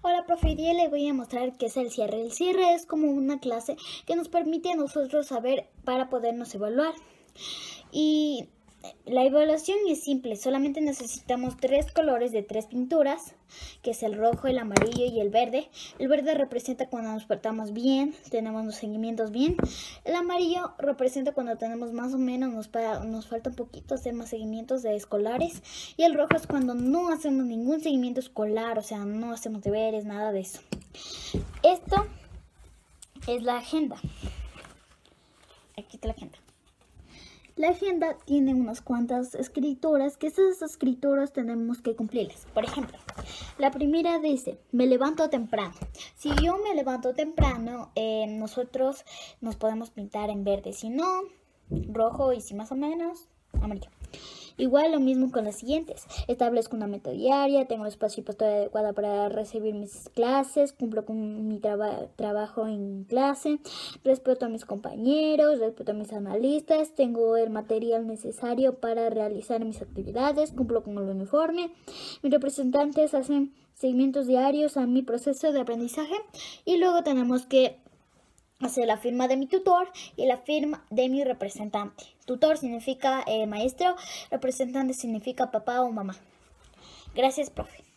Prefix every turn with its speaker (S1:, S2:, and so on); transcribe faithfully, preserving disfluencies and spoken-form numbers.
S1: Hola, profe, hoy día le voy a mostrar qué es el cierre. El cierre es como una clase que nos permite a nosotros saber para podernos evaluar. Y la evaluación es simple, solamente necesitamos tres colores de tres pinturas, que es el rojo, el amarillo y el verde. El verde representa cuando nos portamos bien, tenemos los seguimientos bien. El amarillo representa cuando tenemos más o menos, nos, para, nos falta un poquito hacer más seguimientos de escolares. Y el rojo es cuando no hacemos ningún seguimiento escolar, o sea, no hacemos deberes, nada de eso. Esto es la agenda. Aquí está la agenda. La agenda tiene unas cuantas escrituras, que esas escrituras tenemos que cumplirlas. Por ejemplo, la primera dice, me levanto temprano. Si yo me levanto temprano, eh, nosotros nos podemos pintar en verde. Si no, rojo, y si más o menos, amarillo. Igual lo mismo con las siguientes. Establezco una meta diaria, tengo el espacio y postura adecuada para recibir mis clases, cumplo con mi traba trabajo en clase, respeto a mis compañeros, respeto a mis analistas, tengo el material necesario para realizar mis actividades, cumplo con el uniforme. Mis representantes hacen seguimientos diarios a mi proceso de aprendizaje y luego tenemos que hacer la firma de mi tutor y la firma de mi representante. Tutor significa eh, maestro, representante significa papá o mamá. Gracias, profe.